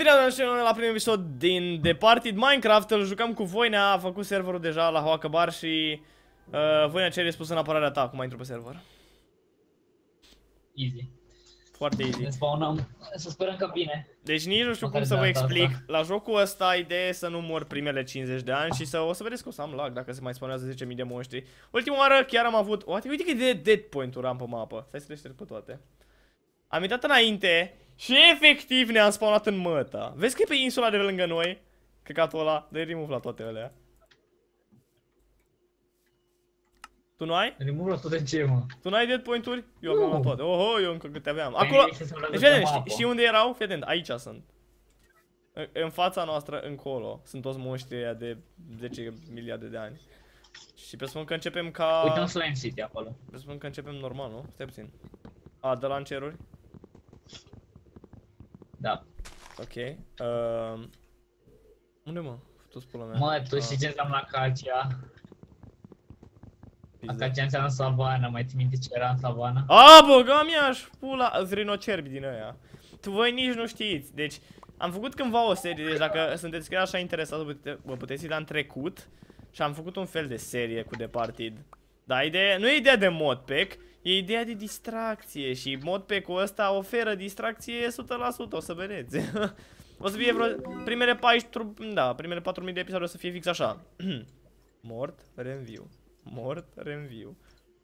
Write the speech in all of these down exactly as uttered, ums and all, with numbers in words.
bine ați venit la primul episod din Departed Minecraft. Îl jucăm cu Voinea, a făcut serverul deja la Hoacă Bar și uh, Voinea ce ai răspuns în apărarea ta acum intru pe server. Easy. Foarte easy. Ne spawnăm, să sperăm că bine. Deci nici nu știu cum să vă explic. La jocul ăsta ideea e să nu mor primele cincizeci de ani și să o să vedeți că o să am lag dacă se mai spawnează zece mii de monștri. Ultima oară chiar am avut... Uite, uite că e de dead point-ul ram pe mapă. Stai să le șterg pe toate. Am intrat înainte și efectiv ne-am spawnat în măta. Vezi că e pe insula de lângă noi? Căcatul ăla, dă-i remove la toate alea. Tu nu ai? Remove la toate ce, mă? Tu n-ai dead point-uri? Eu aveam la toate. Oho, eu încă câte aveam. Păi Acolo... Deci vedem, știi, știi unde erau? Fii atent, aici sunt. În, în fața noastră, încolo. Sunt toți monștrii ăia de zece miliarde de ani. Și presupun că începem ca... Uite un Slime City acolo. Presupun că începem normal, nu? Stai puțin. A, de la înceruri? Da. Ok. Uh... Unde mă? Tu spula mea. Mă, tu știi ce înseamnă acacia? Acacia înseamnă savană, mai ții minte ce era în savană? A, băga mi-aș pula, rinocerbi din ăia. Tu voi nici nu știți, deci am făcut cândva o serie, deci dacă sunteți chiar așa interesați, vă puteți uita în trecut. Și am făcut un fel de serie cu Departed. Dar ideea, nu e ideea de modpack, e ideea de distracție și modpack-ul ăsta oferă distracție o sută la sută, o să vedeți. O să fie vreo, primele paisprezece, da, primele patru mii de episoade o să fie fix așa. Mort, reînviu. Mort, reînviu.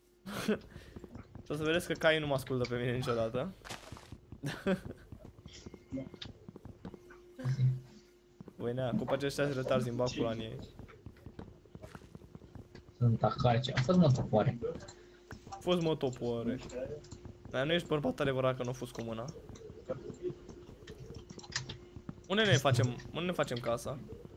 O să vedeți că Cai nu mă ascultă pe mine niciodată. Voinea, cu aceștia se retarzi în bacul la ei. Sunt acacia, am fost mă topoare. A fost mă topoare. Dar nu ești bărbat adevărat că nu a fost cu mâna. Unde ne facem, unde ne facem casa?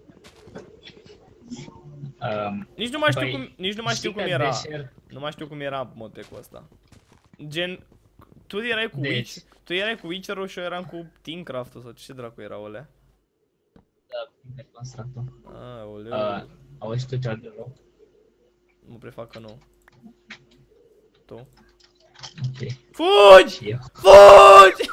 Um, nici nu mai știu băi, cum, nici nu mai știu cum era. Desert... Nu mai știu cum era modpack-ul ăsta. Gen, tu erai cu deci. Witch, tu erai cu Witcher-ul și eu eram cu Teamcraft-ul sau ce dracu erau alea? Da, interconstructul. Aoleu. Uh, auzi tu cel de rău? Mă prefac că nu. Tu? Ok. Fugi! Și eu. Fugi!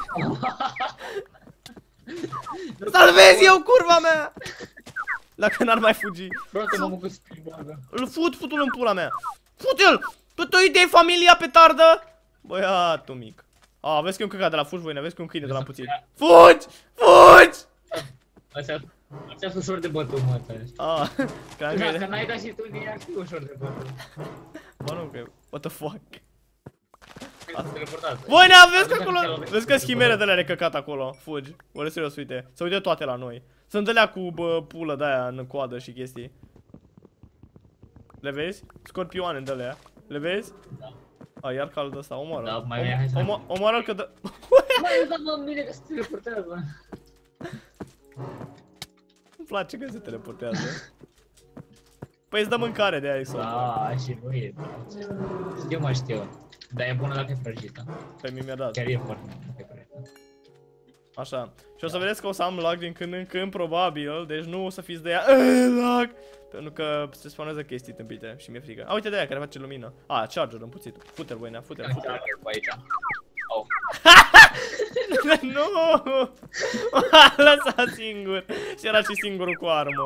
Salvezi eu, curva mea! Dacă n-ar mai fugi. Frate, mă mă cu spirboagă. Îl fut, fut-l în pula mea. Fut-l! Tu te uite familia petardă? Băiatul mic. A, vezi că e un căcat de la fugi, Voinea, vezi că e un câine de la împuțit. Fugi! Fugi! Astea sunt ușor de bătut, mă, tăi. A, că dacă n-ai dat și tu, nici ar fi ușor de bătut. Bă, nu, că what the fuck. Teleportat. Voinea, vezi că acolo, vezi că schimere de alea de căcat acolo. Fugi. Oare serios, uite. Se uite toate la noi. Sunt alea cu bă, pulă de-aia în coadă și chestii. Le vezi? Scorpioane de alea. Le vezi? Da. A, iar cald ăsta, omoară. Da, mai hai să... Omo omoară că dă... Mai da, mă, bine că se teleportează. Îmi place că se teleportează. Păi îți dă mâncare de aia, Da, și nu e. Știu, mă, știu. Dar e bună dacă e prăjită. Pe mine mi-a dat. Chiar e foarte bună dacă e prăjită. Așa. Și o să vedeți că o să am lag din când în când, probabil. Deci nu o să fiți de ea lag. Pentru că se spawnează chestii tâmpite și mi-e frică. A, uite de aia care face lumină. A, charger împuțit. Fute-l, Voinea, fute-l, fute-l. Charger pe aici. Oh. Nu! M-a lăsat singur. Și era și singurul cu armă.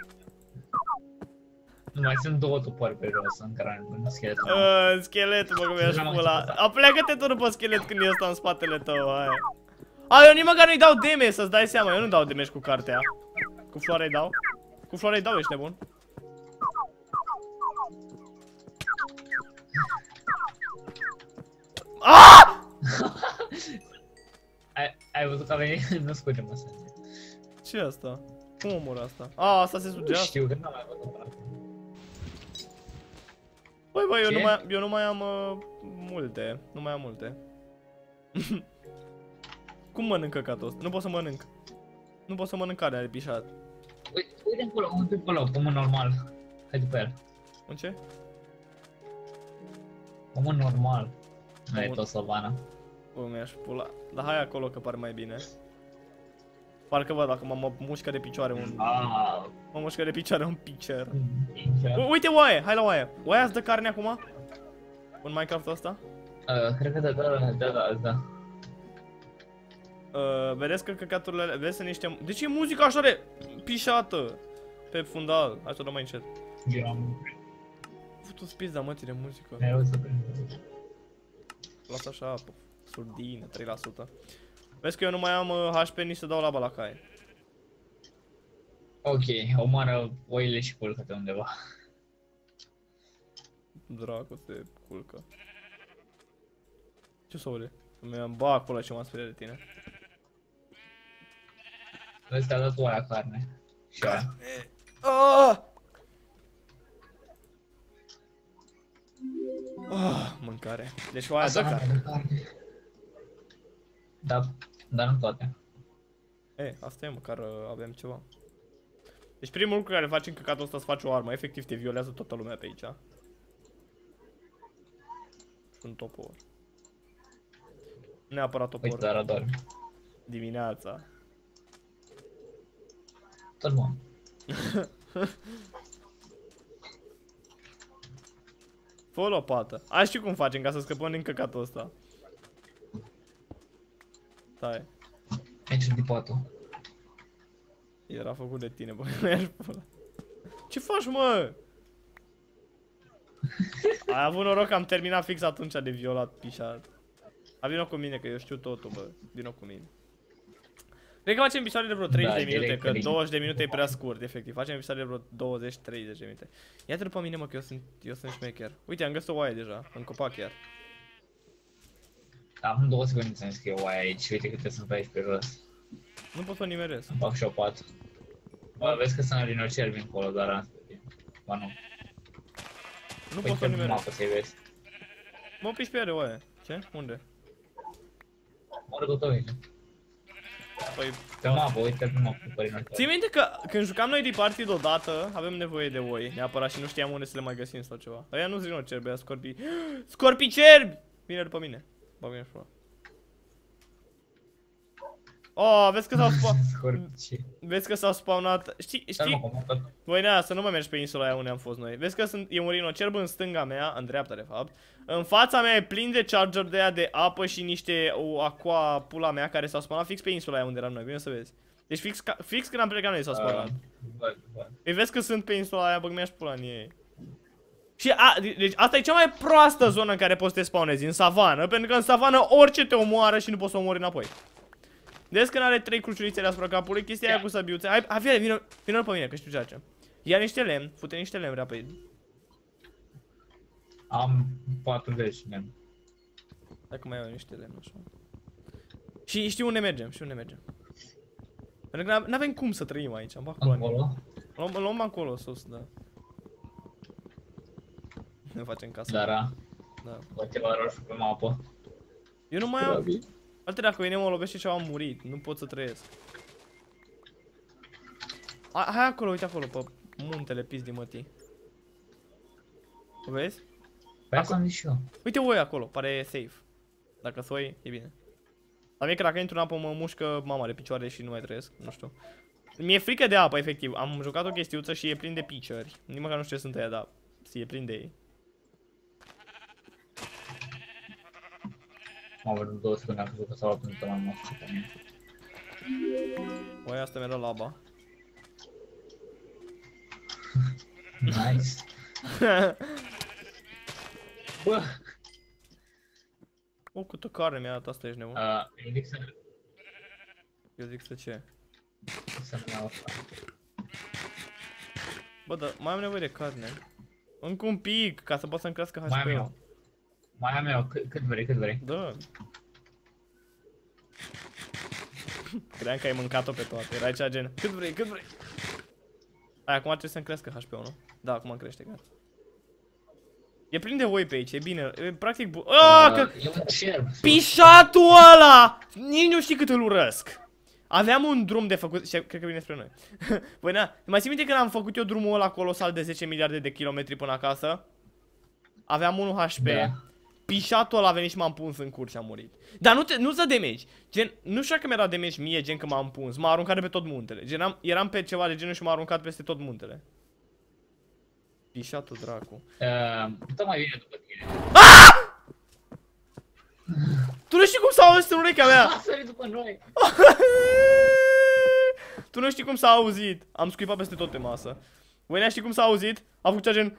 Nu mai sunt două topoare pe jos în care în schelet. Uh, scheletul, mă, că mi-aș pula. Apleacă-te tu după schelet când e ăsta în spatele tău, hai. A, eu nici măcar nu-i dau damage, să-ți dai seama, eu nu dau damage cu cartea. Cu floare-i dau? Cu floare-i dau, ești nebun? Aaaa! ai, ai văzut că a venit? Nu scuge, mă, să... Ce e asta? Cum omoră asta? A, asta se sugea? Nu știu, că n-am mai văzut, frate. Băi, băi, eu nu, mai, eu nu mai am uh, multe, nu mai am multe. Cum mănânc căcatul ăsta? Nu pot să mănânc. Nu pot să mănânc carne, are pișat. Uite, uite încolo, uite încolo, pământ normal. Hai după el. Un ce? Pământ normal. Nu e Pământ. tot savana. Bă, mi-aș pula. Dar hai acolo că pare mai bine. Parcă văd dacă mă mușcă de picioare un... Aaaa. Mă mușcă de picioare un pitcher. Uh, Uite oaie, hai la oaie. Oaia îți dă carne acum? În Minecraft ăsta? cred că da, da, da, da, da. Uh, vedeți că căcaturile, vezi sunt niște... De ce e muzica așa de pișată pe fundal? Hai să o dăm mai încet. Eu am... Futu spizda mătii de muzică. Mereu să prind. Lasă așa, surdină, trei la sută. Vezi că eu nu mai am uh, H P nici să dau la balacai. Ok, omoară oile și culcă-te undeva. Dracu, te culcă. Ce s-aude? Mi-am bag pula ce m-am speriat de tine. Vezi că a dat oaia carne. Și aia. Ah! Ah, mâncare. Deci oaia dă carne. Da, dar nu toate. E, asta e, măcar uh, avem ceva. Deci primul lucru care faci în căcatul ăsta să faci o armă, efectiv te violează toată lumea pe aici. Sunt topor. Neapărat topor. Uite, dar adormi. Dimineața. Tot bun. Fă o lopată. Ai știu cum facem ca să scăpăm din căcatul ăsta. Stai. Aici e dipotul. Era făcut de tine, bă, nu i-aș pula. Ce faci, mă? Ai avut noroc că am terminat fix atunci de violat, pișat. A, vino cu mine, că eu știu totul, bă. Vino cu mine. Cred că facem episoade de vreo treizeci de minute, că douăzeci de minute e prea scurt, efectiv. Facem episoade de vreo douăzeci treizeci de minute. Ia-te după mine, mă, că eu sunt, eu sunt șmecher. Uite, am găsit o oaie deja, în copac chiar. Am două secunde să-mi scriu oaia aici, uite câte sunt pe aici pe jos. Nu pot să o nimeresc. Îmi fac și o pat. Bă, vezi că sunt rinocervi încolo, dar am spus. Ba nu. Nu pot să o nimeresc. Mapă să-i vezi. Mă piși pe ea de oaie. Ce? Unde? Moră tot aici. Păi... Pe mapă, uite pe mapă, pe rinocervi. Ții minte că când jucam noi Departed odată, avem nevoie de oi, neapărat, și nu știam unde să le mai găsim sau ceva. Aia nu-s rinocerbi, aia scorpii. Scorpicerbi! Vine după mine. Bă, bine și oh, vezi că s-au spawnat. Vezi că s-au spawnat. Știi, știi? Voi nea, să nu mai mergi pe insula aia unde am fost noi. Vezi că sunt, e un rinocerb în stânga mea, în dreapta de fapt. În fața mea e plin de charger de aia de apă și niște o aqua pula mea care s-au spawnat fix pe insula aia unde eram noi. Vine să vezi. Deci fix, ca, fix când am plecat noi s-au spawnat. Păi vezi că sunt pe insula aia, băg mi-aș pula în ei. Și a, deci asta e cea mai proastă zonă în care poți să te spawnezi, în savană, pentru că în savană orice te omoară și nu poți să omori înapoi. Vezi că n-are trei cruciulițe deasupra capului, chestia aia cu săbiuțe. Hai, hai, vină, vină, vină pe mine, că știu ce face. Ia niște lemn, fute niște lemn rapid. Am patruzeci de lemn. Dacă mai iau niște lemn, așa. Și știu unde mergem, știu unde mergem. Pentru că n-avem cum să trăim aici, am bag acolo. Luăm, luăm acolo sus, da. Ne facem casă. Dara. Da. Bă, ceva roșu pe mapă. Eu nu mai am. Alte, dacă vine mă lovește ceva, am murit, nu pot să trăiesc. A, hai acolo, uite acolo, pe muntele pizdi mătii. Vezi? Păi asta am zis și eu. Uite oi acolo, pare safe. Dacă soi, e bine. Dar mie că dacă intru în apă mă mușcă mama de picioare și nu mai trăiesc, nu știu. Mi-e frică de apă, efectiv. Am jucat o chestiuță și e plin de piciori. Nici măcar nu știu ce sunt aia, dar e plin de ei. M-am văzut două secunde, am crezut că s-au luat pentru că m-am mușcat pe mine. Oaia asta mi-a dat laba. Nice. Bă! O, câtă carne mi-a dat, asta ești nebun. Uh, eu zic să... Eu zic să ce? Să-mi iau asta. Bă, dar mai am nevoie de carne. Încă un pic, ca să pot să-mi crească H P-ul. Mai am eu. Mai am eu, cât, cât vrei, cât vrei. Da. Credeam că ai mâncat-o pe toate, era cea gen, cât vrei, cât vrei. Hai, acum trebuie să-mi crească H P-ul, nu? Da, acum crește, gata. E plin de oi pe aici, e bine, e practic bu- Aaaa, că... E un cerb. Pișatul ăla! Nici nu știi cât îl urăsc. Aveam un drum de făcut, și cred că vine spre noi. Băi, na, mai ții minte când am făcut eu drumul ăla colosal de zece miliarde de kilometri până acasă? Aveam unu H P. Da. Pișatul ăla a venit și m-am puns în cur și am murit. Dar nu te, nu-ți dă damage. Gen, nu știu că mi-era damage mie, gen că m-am puns. M-a aruncat de pe tot muntele. Gen, am, eram pe ceva de genul și m-a aruncat peste tot muntele. Pișatul dracu. Uh, tot mai bine după tine. Ah! Tu nu știi cum s-a auzit în urechea mea! A sărit după noi! Tu nu știi cum s-a auzit! Am scuipat peste tot pe masă. Voi n-știi cum s-a auzit? A făcut cea gen...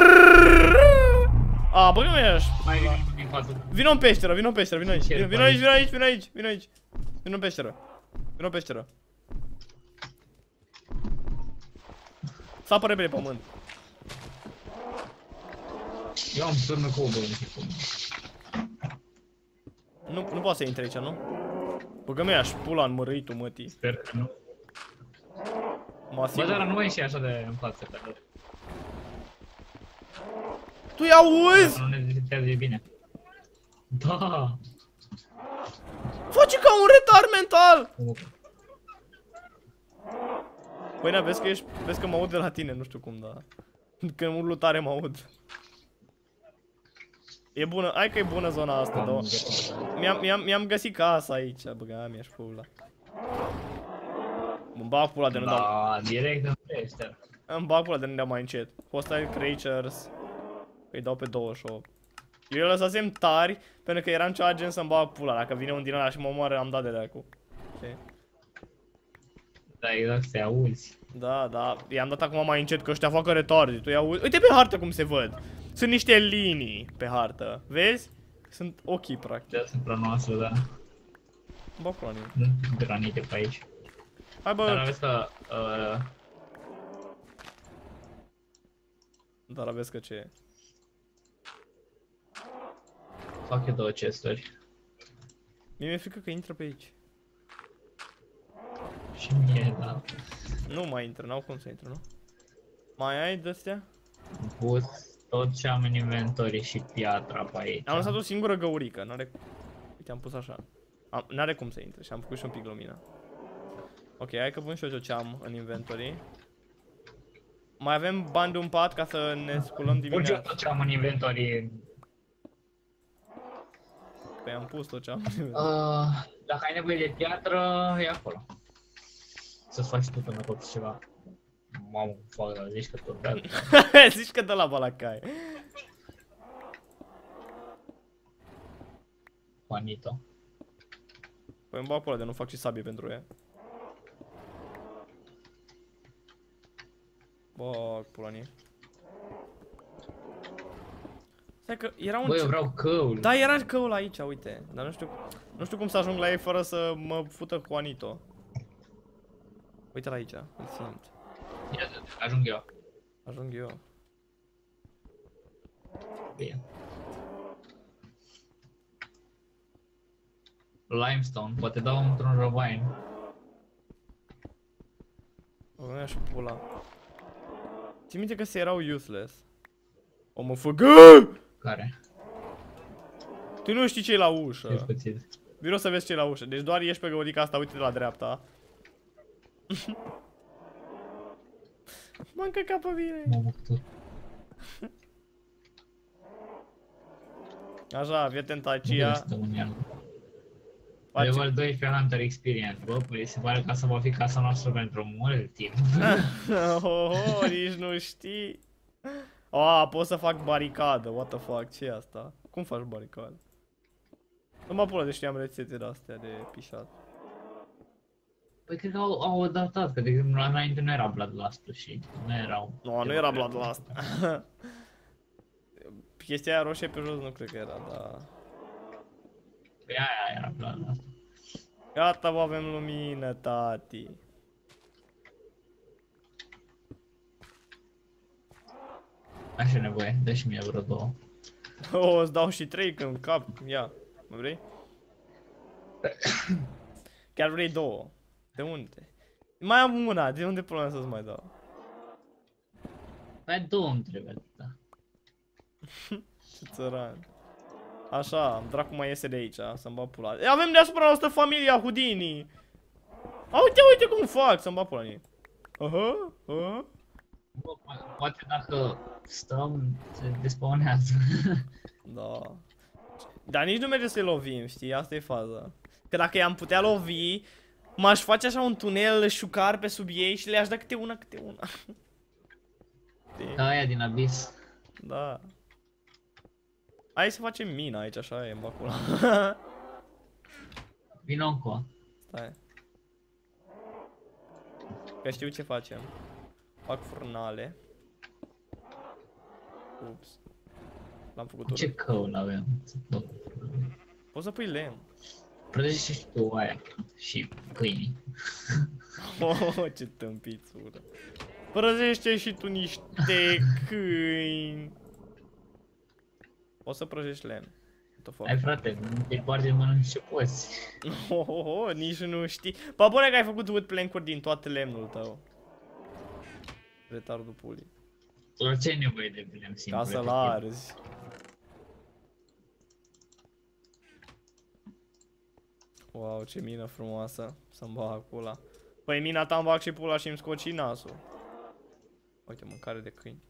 A, bă, nu ești! Mai vine din față. Vino în peșteră, vino în peșteră, vino aici, vino, vino aici, vino aici, vino aici, vino aici. Vino în peșteră. Vino în peșteră. Sapă repede pământ. Eu am turnă cu o bă, nu știu cum. Nu, nu poate să intre aici, nu? Băgă mi-aș pula în mărâitul mătii. Sper că nu. Mă Bă, dar nu mai ieși așa de în față, pe lor. Tu i auzi? Nu ne detectează e bine. Da. Face ca un retard mental! Băi, na, vezi că ești, vezi că mă aud de la tine, nu știu cum, dar... Când urlu tare mă aud. E bună, hai că e bună zona asta, da. Mi-am mi-am mi-am găsit casa aici, băga mi-aș pula. Îmi bag pula de nu dau. Da, direct în peșteră. Îmi bag pula de nu dau mai încet. Hostile Creatures. Îi dau pe douăzeci și opt. Eu le lăsasem tari, pentru că eram ceva gen să-mi bag pula. Dacă vine un din ăla și mă omoară, am dat de leacu. Știi? Da, exact, să auzi. Da, da, i-am dat acum mai încet că ăștia facă retardi, tu i-auzi. Uite pe hartă cum se văd. Sunt niște linii pe hartă, vezi? Sunt ochii, practic. Deasupra noastră, da. Bă, planii. Nu granite pe aici. Hai, bă. Dar aveți că... Uh... Dar aveți că ce e? Fac eu două chesturi. Mie mi-e frică că intră pe aici. Și mie, da. Nu mai intră, n-au cum să intră, nu? Mai ai de-astea? Am pus tot ce am în inventory și piatra pe aici. Am lăsat o singură găurică, n-are... Uite, am pus așa. N-are cum să intre și am făcut și un pic lumină. Ok, hai că pun și eu ce am în inventory. Mai avem bani de un pat ca să ne sculăm dimineața. Pun tot ce am în inventory. Păi am pus tot ce am în inventory. Uh, dacă ai nevoie de piatră, e acolo. Să-ți faci tu până copii ceva. Mamă, fac, dar zici că tot beat. Zici că dă la balacai. Juanito. Păi îmi bag pe ăla de nu fac și sabie pentru ea. Bag pula în ei. Stai că era un... Băi, eu vreau căul. Da, era căul aici, uite. Dar nu știu, nu știu cum să ajung la ei fără să mă fută Juanito. Uite-l aici, îl simt. Ia, ajung eu. Ajung eu. Bine. Limestone, poate dau într-un ravine. Bă, și pula. Ții minte că se erau useless. O mă făgă! Care? Tu nu știi ce e la ușă. Ce-i pățit? Vino să vezi ce e la ușă. Deci doar ieși pe găurica asta, uite de la dreapta. M-am căcat pe mine. Mă bucur. Așa, fii atent aici. Level doisprezece Hunter Experience. Bă, păi se pare că asta va fi casa noastră pentru mult timp. oh, oh, nici nu știi. Ah, pot să fac baricadă, what the fuck, ce e asta? Cum faci baricadă? Nu mă pula de știam rețete de astea de pișat. Păi cred că au, au adaptat, că de exemplu la înainte nu era Bloodlust-ul și nu erau... Nu, nu era Bloodlust. Chestia aia roșie pe jos nu cred că era, dar... Păi aia era Bloodlust. Gata, bă, avem lumină, tati. Așa nevoie, dă și mie vreo două. Oh, îți dau și trei când cap, ia, mă vrei? Chiar vrei două. De unde? Mai am una, de unde până să-ți mai dau? Mai două îmi trebuie, da. Ce țăran. Așa, dracu mai iese de aici, să-mi bag pula. E, avem deasupra noastră familia Houdini. A, uite, uite cum fac, să-mi bag pula în ei. Aha, aha. Bă, poate dacă stăm, se despawnează. Da. Dar nici nu merge să-i lovim, știi? Asta e faza. Că dacă i-am putea lovi, m-aș face așa un tunel șucar pe sub ei și le-aș da câte una, câte una. Ca aia din Abyss. Da. Hai să facem mina aici, așa e, în bacul. Vino încă. Stai. Că știu ce facem. Fac furnale. Ups. L-am făcut urât. Ce căul avem? Poți să pui lemn. Prăjește și tu aia. Și câinii. Oh, ce tâmpițură. Prăjește și tu niște câini. Poți să prăjești lemn. Hai frate, nu te poarți în mână ce poți. Oh, oh, oh, nici nu știi. Pă bune că ai făcut wood plank-uri din toate lemnul tău. Retardul pulii. La ce ai nevoie de lemn simplu? Ca să-l arzi. Wow, ce mină frumoasă. Să-mi bag pula. Păi mina ta-mi bag și pula și îmi scoci nasul. Uite, mâncare de câini.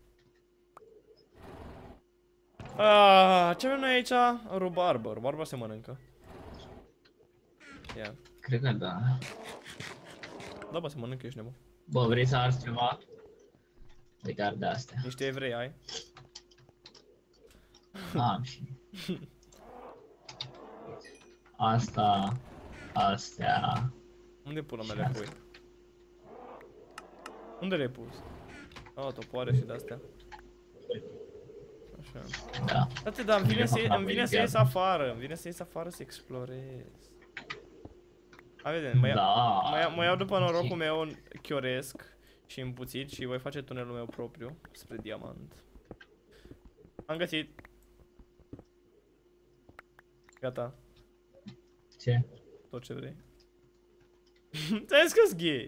Ah, ce avem noi aici? Rubarbă. Rubarbă se mănâncă. Ia. Cred că da. Da, bă, se mănâncă, ești nebun. Bă, vrei să arzi ceva? Uite, arde astea. Niște evrei ai? Am și. Asta, astea. Unde pula mea le pui? Unde le-ai pus? Ah, topoare și de-astea. Așa. Da. Frate, dar îmi vine să, îmi vine să ies afară, îmi vine să ies afară să explorez. Hai vedem, mă, Da. mă, iau, mă iau după norocul meu chioresc și împuțit și voi face tunelul meu propriu spre diamant. Am găsit. Gata. Ce? Tot ce vrei. Ți-ai zis că-s gay.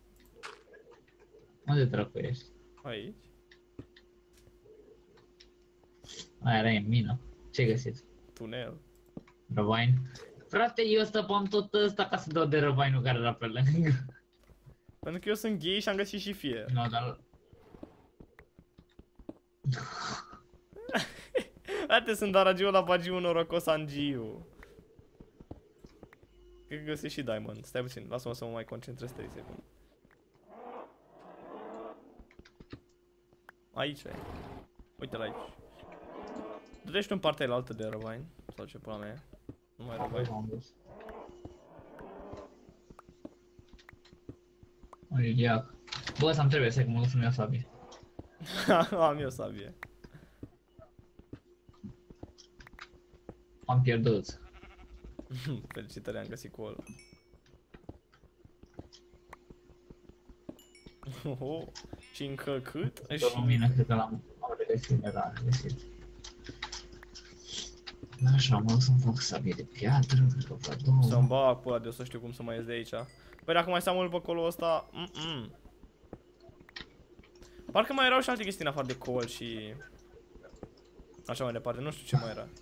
Unde dracu ești? Aici. Aia era în mină. Ce-ai găsit? Tunel. Răvain? Frate, eu stăpam tot ăsta ca să dau de răvainul care era pe lângă. Pentru că eu sunt gay și am găsit și fier. No, dar... Frate, sunt Daragiu la Bagiu, norocos Angiu. Cred că găsesc și diamond. Stai puțin, lasă-mă să mă mai concentrez trei secunde. Aici e. Uite-l aici. Du-te și tu în partea altă de răvain. Sau ce pula mea e. Nu mai răvain. Oliviac. Bă, să-mi trebuie să mă duc să-mi iau sabie. Am eu sabie. Am pierdut. Felicitări, am găsit cu ăla. Oho, și încă cât? Doar Și... lumină, cred că l-am regăsit, dar l-am regăsit. Așa, mă duc să-mi fac sabie de piatră, cred că fac două. Să-mi bag pula de o să știu cum să mai ies de aici. Păi dacă mai stau mult pe colul ăsta... Mm -mm. Parcă mai erau și alte chestii în afară de col și... Așa mai departe, nu știu ce mai era.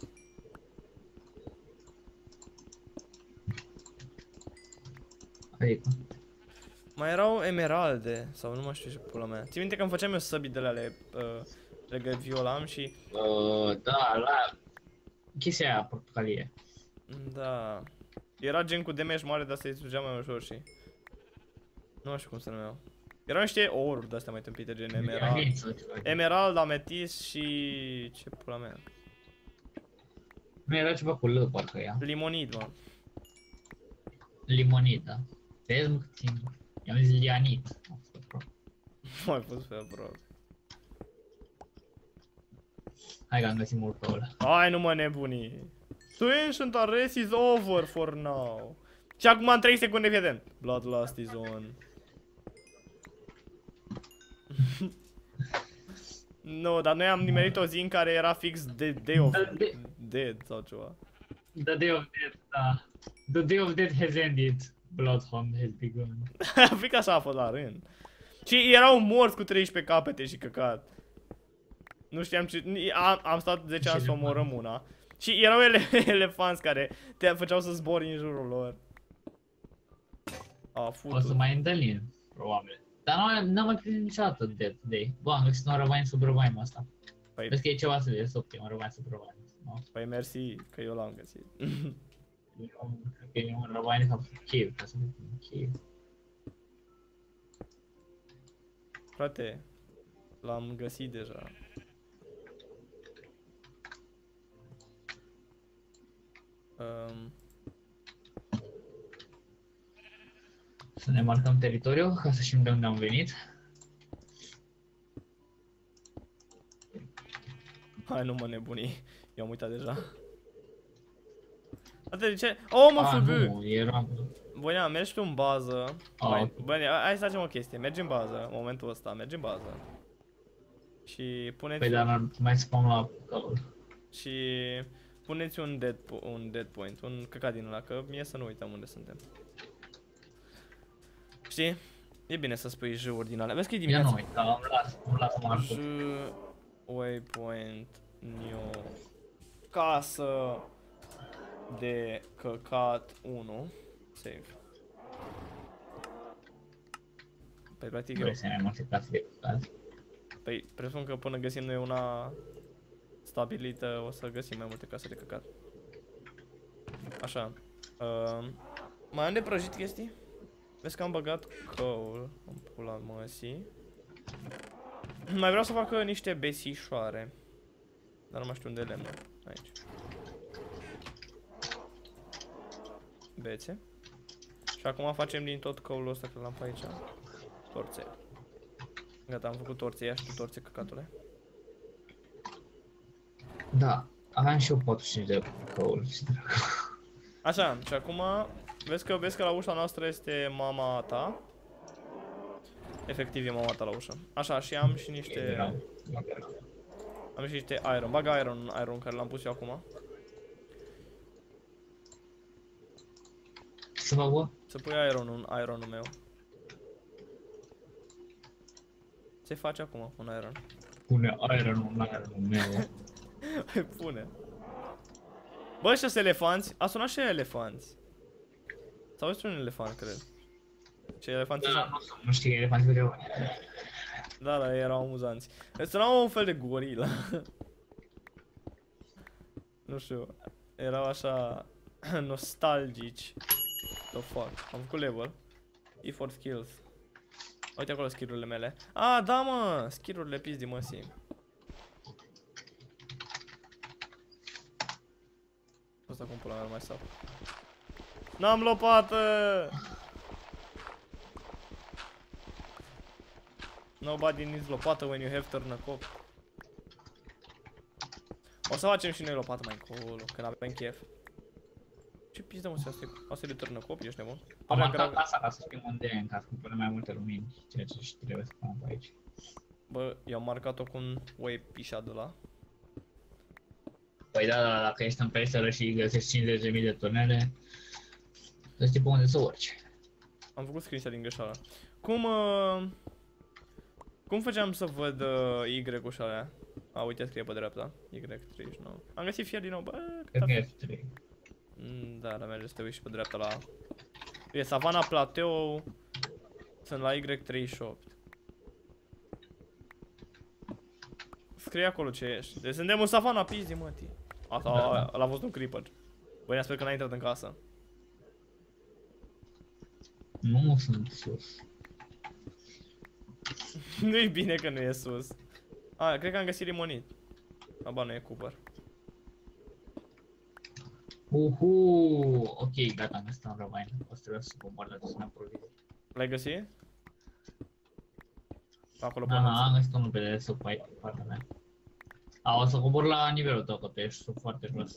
Adică? Mai erau emeralde, sau nu mai știu ce pula mea. Ții minte că îmi făceam eu săbii de alea, uh, legă violam și... Uh, da, la... Chestia aia portocalie. Da... Era gen cu damage mare, dar se distrugea mai ușor și... Nu mai știu cum se numeau. Erau niște oruri de-astea mai tâmpite, gen emerald... Emerald, ametist și... ce pula mea? Nu era ceva cu L, parcă ea. Limonid, mă. Limonid, da. Vezi, mă, cât timp. I-am zis lianit. Am fost pro. Nu ai fost pe aproape. Hai că am găsit mult pe ăla. Hai, nu mă nebuni. Tu ancient race is over for now. Și acum în trei secunde, fii atent. Bloodlust is on. Nu, dar noi am nimerit o zi în care era fix de day of de dead sau ceva. The day of death, da. The day of death has ended. Bloodhound has begun. Fix așa a fost la rând. Și erau morți cu treisprezece capete și căcat. Nu știam ce... Am, am stat zece ani să omorăm una. Și erau ele elefanți care te făceau să zbori în jurul lor. A, O să mai întâlnim, probabil. Dar nu am mai prins niciodată Death Day. Bă, am găsit un răvain sub răvainul ăsta. Păi, vezi că e ceva să vezi, optim, un răvain sub răvain. No? Păi mersi că eu l-am găsit. Eu cred că e un răvain ca cave, ca să vezi un cave. Frate, l-am găsit deja. Um, ne marcăm teritoriul ca să știm de unde am venit. Hai, nu mă nebuni. Eu am uitat deja. Atât de ce? Oh, mă, Ah, F B! nu, era... Băi, mergi tu în bază. Ah, Băi, ok. băi, hai să facem o chestie. Mergi în bază, în momentul ăsta, mergi în bază. Și puneți... Păi dar mai spam la călul. Și puneți un dead, po un dead point, un căcat din ăla, că mie să nu uităm unde suntem. Știi? E bine să spui J-uri din alea. Vezi că e Ia dimineața. nu uita, am las, am las J, marcul. waypoint, new, casă de căcat unu, save. Păi practic eu, Vrei să ne mai multe case de căcat? păi presupun că până găsim noi una stabilită o să găsim mai multe case de căcat. Așa. Uh, mai am de prăjit chestii? Vezi că am băgat coal, am pula măsii. Mai vreau să fac niște besișoare. Dar nu mai știu unde e lemnul. Aici. Bețe. Și acum facem din tot coal-ul ăsta că l-am pe aici. Torțe. Gata, am făcut torțe, ia și tu torțe, căcatule. Da, aveam și eu patruzeci și cinci de căuri, ce dracu. Așa, și acum vezi că, vezi că la ușa noastră este mama ta. Efectiv e mama ta la ușă. Așa, și am și niște... Am și niște iron. Bagă iron, iron care l-am pus eu acum. Să fac, bă? Să pui iron în ironul meu. Ce faci acum un iron? Pune iron în ironul meu. Hai, pune. Bă, ăștia sunt elefanți. A sunat și elefanți. Sau este un elefant, cred. Ce elefanți Da, sunt? nu, nu știu, elefanții greu. Da, da, erau amuzanți. Sunau un fel de gorilă. Nu știu. Erau așa nostalgici. The fuck. Am făcut level. E for skills. Uite acolo skill-urile mele. Ah, da, mă! Skill-urile pizdi măsii. Asta cum pula mea mai sap. N-am lopată! Nobody needs lopată when you have turnăcop. O să facem și noi lopată mai încolo, când avem chef. Ce pizdă, mă, asta e, asta e de turnăcop, ești nebun? Am marcat casa ca să știm unde e, ca să cumpărăm mai multe lumini, ceea ce și trebuie să fac pe aici. Bă, eu am marcat-o cu un way pișa de la. Păi da, da, dacă ești în peșteră și găsești cincizeci de mii de tunele, să știi pe unde să urci. Am făcut screenshot din greșeală. Cum, uh, cum făceam să văd uh, Y-ul și alea? A, uite, scrie pe dreapta. Y treizeci și nouă. Am găsit fier din nou, bă, Cred cât că e F trei. Mm, da, dar merge să te uiți și pe dreapta la... E Savana Plateau. Sunt la Y treizeci și opt. Scrie acolo ce ești. Deci suntem în Savana, pizdi, mă, tii. Asta, Da, da. l-a fost un creeper. Băi, sper că n-a intrat în casă. Nu sunt sus. Nu-i bine că nu e sus. A, cred că am găsit limonit. Aba, nu e Cooper. Uhu, ok, gata, am găsit un răvain. O să trebuie să bombardăm să ne provizii. L-ai găsit? Acolo Da, pe am găsit unul pe de sub pe aici, pe partea mea. A, o să cobor la nivelul tău, că tu ești sub foarte jos.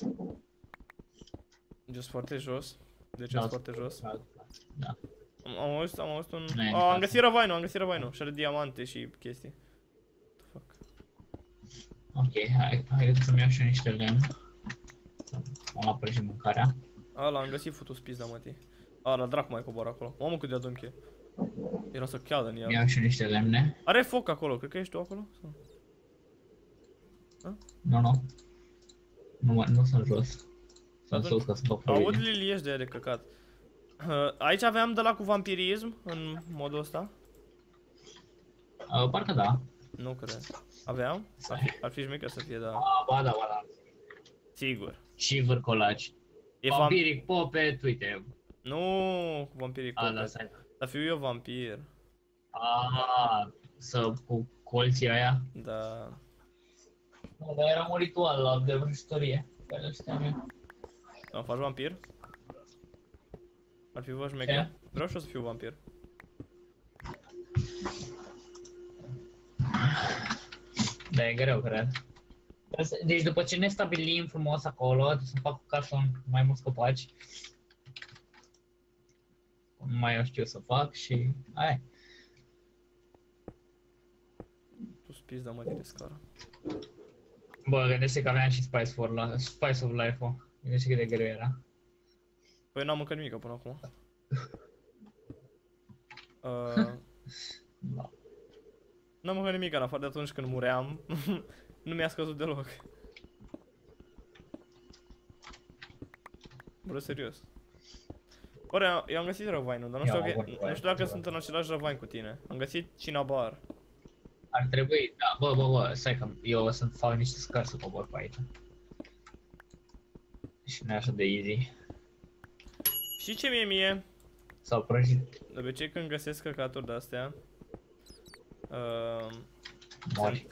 Just foarte jos. De ce Da, sunt foarte jos? Da. Am, am auzit, am auzit un... Nu e în Oh, am casă. găsit răvainul, am găsit răvainul. Și are diamante și chestii. What the fuck? Ok, hai, hai să-mi iau și eu niște lemn. Am apărut și mâncarea. Ala, am găsit futus pizda, mătii. Ala, dracu mai cobor acolo. Mamă, cât de adânc e. Era să cheadă în Mi-au ea. și eu niște lemne. Are foc acolo, cred că ești tu acolo? Sau? Nu, nu. Nu, mă- nu sunt jos. Sunt Atunci- sus, că sunt pe Aud provizii. liliești de aia de căcat. Uh, aici aveam de la cu vampirism, în modul ăsta? Uh, parcă da. Nu cred. Aveam? Ar fi, ar fi șmecher să fie, da. Ah, ba da, ba da. Sigur. Și vârcolaci. E vam... Vampiric Puppet, uite. Nu, cu vampirii A, da, copii. stai. Dar fiu eu vampir. Ah, să cu colții aia. Da. Nu, dar era un ritual la de vrăjitorie. Care îl știam eu. Am faci vampir? Ar fi vă șmecher? Ce? Vreau și eu să fiu vampir. Da, e greu, cred. Deci după ce ne stabilim frumos acolo, trebuie să fac cu carton mai mulți copaci. Mai eu știu să fac și aia. Tu spiți, da mă de scară. Bă, gândește că aveam și Spice, for la, Spice of Life-ul. Gândește cât de greu era. Păi n-am mâncat nimic până acum. uh, Da. N-am mâncat nimic în afară de atunci când muream. Nu mi-a scăzut deloc. Bă, serios. Oare, eu am găsit răvainul, dar nu știu, dacă, nu știu dacă sunt în același răvain cu tine. Am găsit Cinnabar. Ar trebui, da, bă, bă, bă, stai că eu o să fac niște scări să cobor pe aici. Și nu e așa de easy. Și ce mie mie? S-au prăjit. De obicei când găsesc căcaturi de-astea uh, Mori.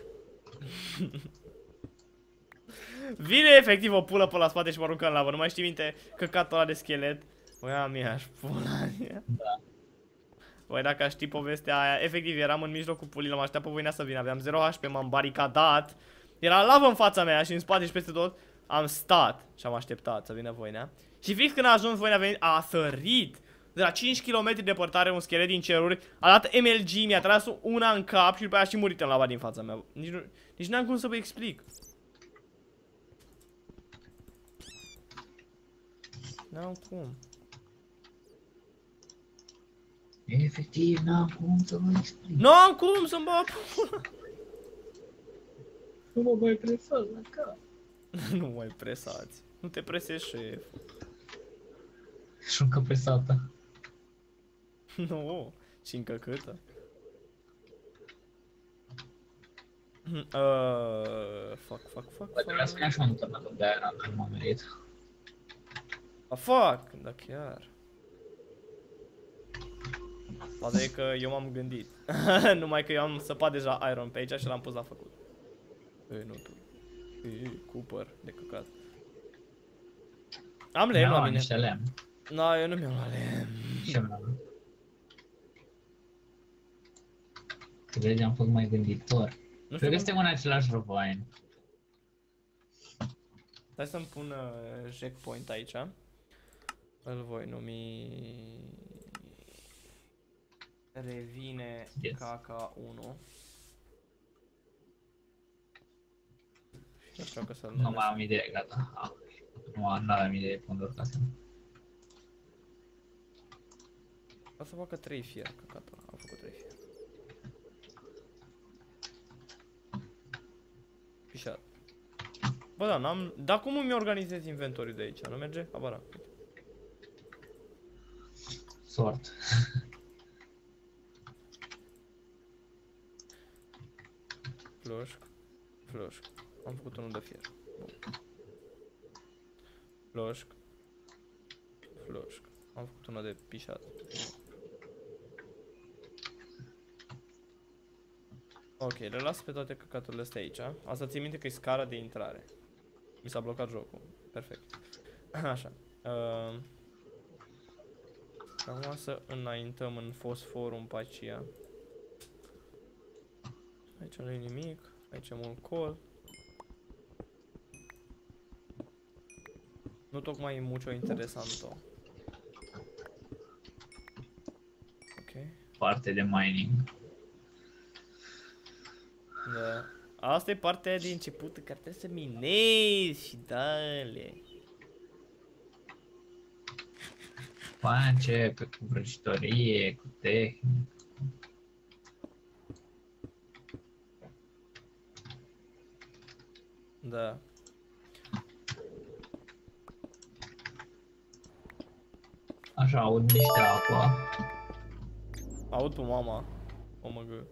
vine efectiv o pulă pe la spate și mă aruncă în lavă. Nu mai știi minte căcatul ăla de schelet? Băi, am ea și pula mea. Da. Băi, dacă aș ști povestea aia, efectiv eram în mijlocul pulilor, mă aștept pe voinea să vină, aveam zero H P, m-am baricadat. Era lavă în fața mea și în spate și peste tot. Am stat și am așteptat să vină voinea. Și fix când a ajuns voinea a venit, a sărit de la cinci kilometri departare un schelet din ceruri, a dat M L G, mi-a tras una în cap și după aia a și murit în lava din fața mea. Nici nu, nici n-am cum să vă explic. N-am cum. Efectiv, n-am cum să vă explic. N-am cum să-mi bag pula. Nu mă mai presați la cap. Nu mai presați. Nu te presezi, șef. Și încă presată. Nu, și încă câtă. Uh, fuck, fuck, fuck, Bă, trebuia să-mi ia și un tărnător de aia, nu m-am merit. A, fuck, da chiar. Asta e că eu m-am gândit. Numai că eu am săpat deja iron pe aici și l-am pus la făcut. Ei, nu tu. Ei, Cooper, de căcat. Am lemn la mine. Niște lemn. No, eu nu mi-am luat lemn. Ce mi-am? Că vezi, am fost mai gânditor. Nu Cred că știu suntem în același răvain. Hai să-mi pun uh, checkpoint aici. Îl voi numi... Revine Yes. K K unu. Nu știu că să-l Nu numesc. mai am idee, gata. Ah, nu am, n-aveam idee până doar ca să... O să facă trei fier, căcatul. Am făcut trei fier. Pișat. Bă, da, n-am... Dar cum îmi organizez inventoriul de aici? Nu merge? Abara. Sort. Floșc. Floșc. Am făcut unul de fier. Bun. Floșc. Floșc. Am făcut unul de pișat. Ok, le las pe toate căcaturile astea aici. Asta ții minte că e scara de intrare. Mi s-a blocat jocul. Perfect. Așa. Uh, acum să înaintăm în fosforum pe aceea. Aici nu e nimic. Aici am un col. Nu tocmai e mucho interesanto. Ok. Parte de mining. Da. Asta e partea de început care trebuie să minezi și dale. Păi începe cu vrăjitorie, cu tehnică. Da. Așa, aud niște apă. Aud pe mama. O mă gă.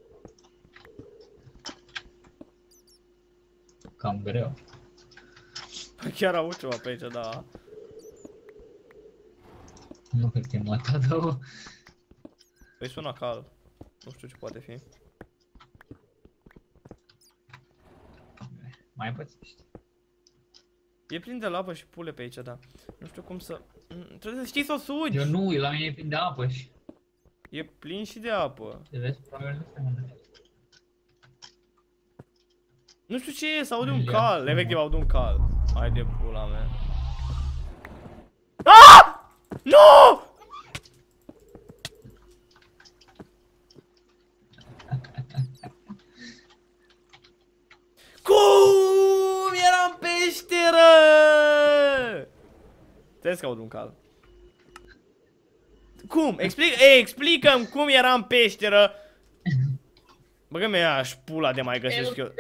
Cam greu. Chiar aud ceva pe aici, da. Nu cred că e măta două. Păi sună cal. Nu știu ce poate fi. Mai pățești. E plin de lavă și pule pe aici, da. Nu știu cum să... Trebuie să știi să o sugi! Eu nu, la mine e plin de apă și... E plin și de apă. Te vezi, probabil nu se mănâncă. Nu știu ce e, s-aude un cal, efectiv aud un cal. Hai de pula mea. Ah! Nu! Cum era în peșteră? Trebuie că aud un cal. Cum? Explic, ei, explică-mi cum era în peșteră. Bă, mi aș pula de mai găsesc eu.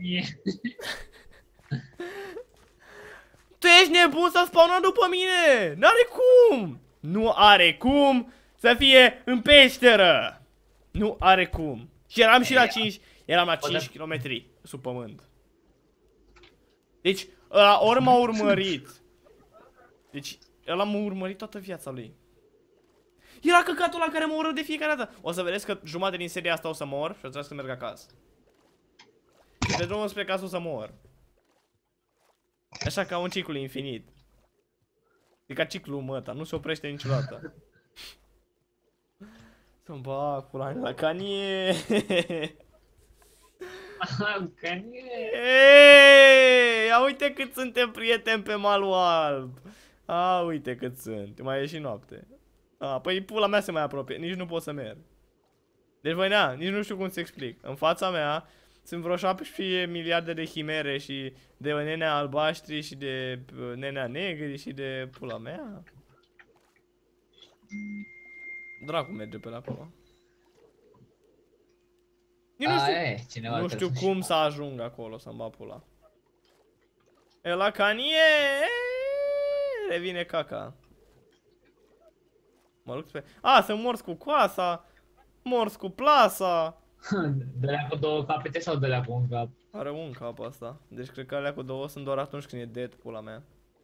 Tu ești nebun să spawnă după mine! N-are cum! Nu are cum să fie în peșteră! Nu are cum. Și eram și la cinci, eram la cinci kilometri sub pământ. Deci, ăla ori m-a urmărit. Deci, ăla m-a urmărit toată viața lui. Era căcatul ăla care mă ură de fiecare dată. O să vedeți că jumătate din seria asta o să mor și o să trebuie să merg acasă. Și de drumul spre casă o să mor. Așa ca un ciclu infinit. E ca ciclul măta, nu se oprește niciodată. Să-mi bag pula mea la canie. Canie. Eee, ia uite cât suntem prieteni pe malul alb. A, uite cât sunt. Mai e și noapte. A, păi pula mea se mai apropie, nici nu pot să merg. Deci voi nea, nici nu știu cum să explic. În fața mea sunt vreo șaptesprezece miliarde de chimere și de nenea albaștri și de nenea negri și de pula mea. Dracu merge pe la acolo. Eu nu știu, e, cineva nu știu cum să ajung acolo să-mi bat pula. E la canie, revine caca. Mă duc pe... A, sunt morți cu coasa, morți cu plasa. De-alea cu două capete sau de-alea cu un cap? Are un cap asta, deci cred că alea cu două sunt doar atunci când e dead, pula mea.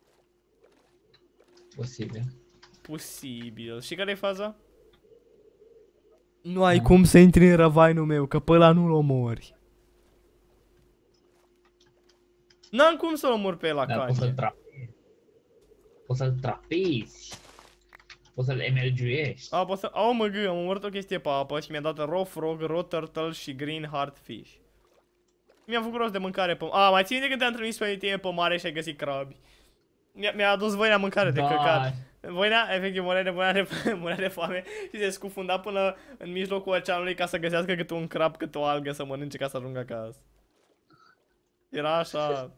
Posibil. Posibil. Și care e faza? Nu ai da. cum să intri în răvainul meu, că pe ăla nu-l omori. N-am cum să-l omor pe ăla, da, poți să-l trapezi. Poți să-l trapezi. Poți să-l emergiuiești. A, poți să... Au, mă gâi, am omorât o chestie pe apă și mi-a dat raw frog, raw turtle și green heart fish. Mi-a făcut rost de mâncare pe... A, mai ține de când te-am trimis pe tine pe mare și ai găsit crabi. Mi-a adus voina mâncare de da. căcat. Voina, efectiv, murea de, murea, de, murea de foame și se scufunda până în mijlocul oceanului ca să găsească câte un crab, câte o algă să mănânce ca să ajungă acasă. Era așa...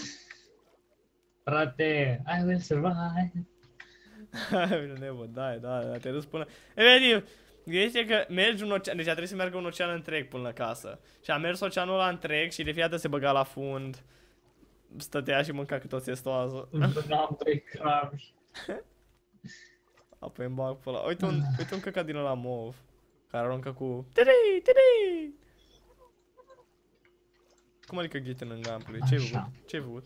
Frate, I will survive. Never, da, da, da, te duci până... Efectiv, gândește că mergi un ocean, deci a trebuit să meargă un ocean întreg până la casă. Și a mers oceanul ăla întreg și de fiecare dată se băga la fund. Stătea și mânca cât o țestoază. N-am trei crabi. Apoi îmi bag pe ăla. Uite un, uite un căcat din ăla mov. Care aruncă cu... Tiri, tiri. Cum adică gheten în gameplay? Ce-ai făcut? Ce-ai făcut?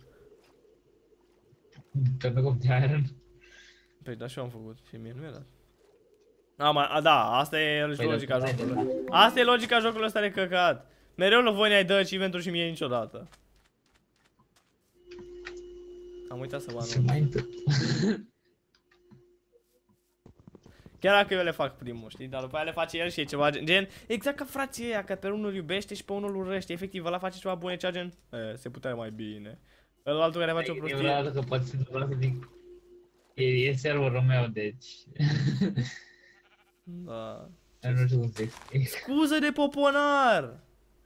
Turnăcop de iron. Păi da, și eu am făcut. Și mie nu mi-a dat. A, ma, a, da, asta e păi logica jocului. Asta e logica jocului ăsta de căcat. Mereu lui voi ne-ai dă achievement-uri și mie niciodată. Am uitat să vă anunț. Chiar dacă eu le fac primul, știi? Dar după aia le face el și e ceva gen, gen exact ca frații ăia, că pe unul iubește și pe unul urăște. Efectiv, ăla face ceva bun, e cea gen e, se putea mai bine. Ălaltul care face o prostie. E vreau că poate să zic. E, e serverul meu, deci. Da. Nu știu cum să explic. Scuză de poponar!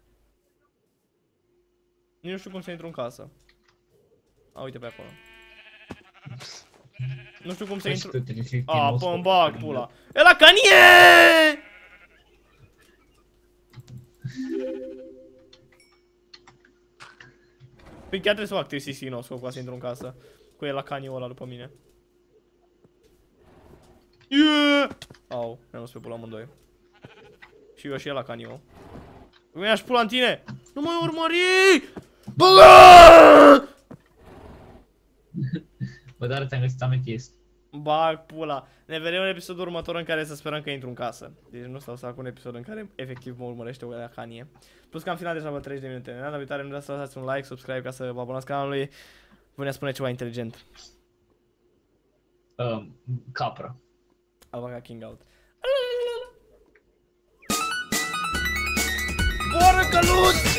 Nu știu cum să intru în casă. A, uite pe acolo. Nu știu cum să intru... A, pă-mi bag pula. E la canie! Păi chiar trebuie să fac trei sixty no scope ca să intru în casă. Cu el la caniul ăla după mine. Yeah! Au, mi-am dus pe pula amândoi. Și eu și el la caniul. Mi-aș pula în tine! Nu mă urmări! Bă! Bă, dar ți-am găsit ametist. Bag pula. Ne vedem în episodul următor în care să sperăm că intru în casă. Deci nu stau să fac un episod în care efectiv mă urmărește o canie. Plus că am filmat deja vreo treizeci de minute. În data viitoare nu uitați să lăsați un like, subscribe ca să vă abonați canalului. Vă ne spune ceva inteligent. Uh, capră. I'll bag King out. Boră căluț!